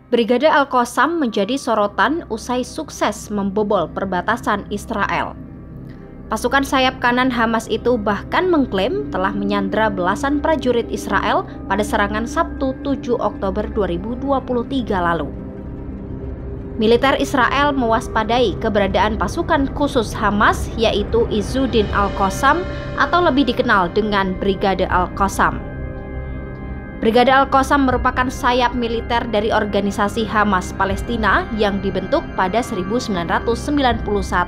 Brigade Al-Qassam menjadi sorotan usai sukses membobol perbatasan Israel. Pasukan sayap kanan Hamas itu bahkan mengklaim telah menyandra belasan prajurit Israel pada serangan Sabtu 7 Oktober 2023 lalu. Militer Israel mewaspadai keberadaan pasukan khusus Hamas yaitu Izzuddin Al-Qassam atau lebih dikenal dengan Brigade Al-Qassam. Brigade Al-Qassam merupakan sayap militer dari organisasi Hamas Palestina yang dibentuk pada 1991.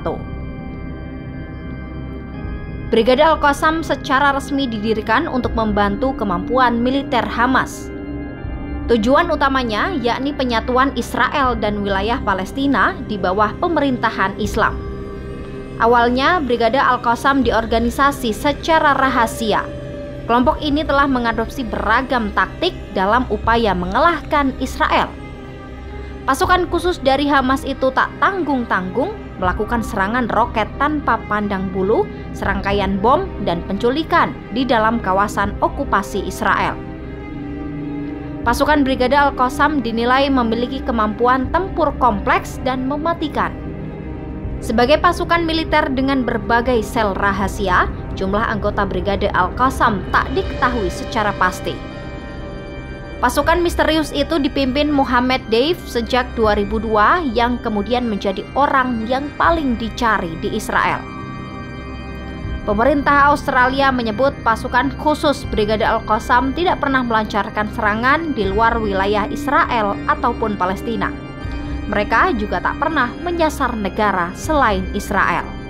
Brigade Al-Qassam secara resmi didirikan untuk membantu kemampuan militer Hamas. Tujuan utamanya yakni penyatuan Israel dan wilayah Palestina di bawah pemerintahan Islam. Awalnya, Brigade Al-Qassam diorganisasi secara rahasia. Kelompok ini telah mengadopsi beragam taktik dalam upaya mengalahkan Israel. Pasukan khusus dari Hamas itu tak tanggung-tanggung melakukan serangan roket tanpa pandang bulu, serangkaian bom, dan penculikan di dalam kawasan okupasi Israel. Pasukan Brigade Al-Qassam dinilai memiliki kemampuan tempur kompleks dan mematikan. Sebagai pasukan militer dengan berbagai sel rahasia, jumlah anggota Brigade Al-Qassam tak diketahui secara pasti. Pasukan misterius itu dipimpin Mohammed Deif sejak 2002 yang kemudian menjadi orang yang paling dicari di Israel. Pemerintah Australia menyebut pasukan khusus Brigade Al-Qassam tidak pernah melancarkan serangan di luar wilayah Israel ataupun Palestina. Mereka juga tak pernah menyasar negara selain Israel.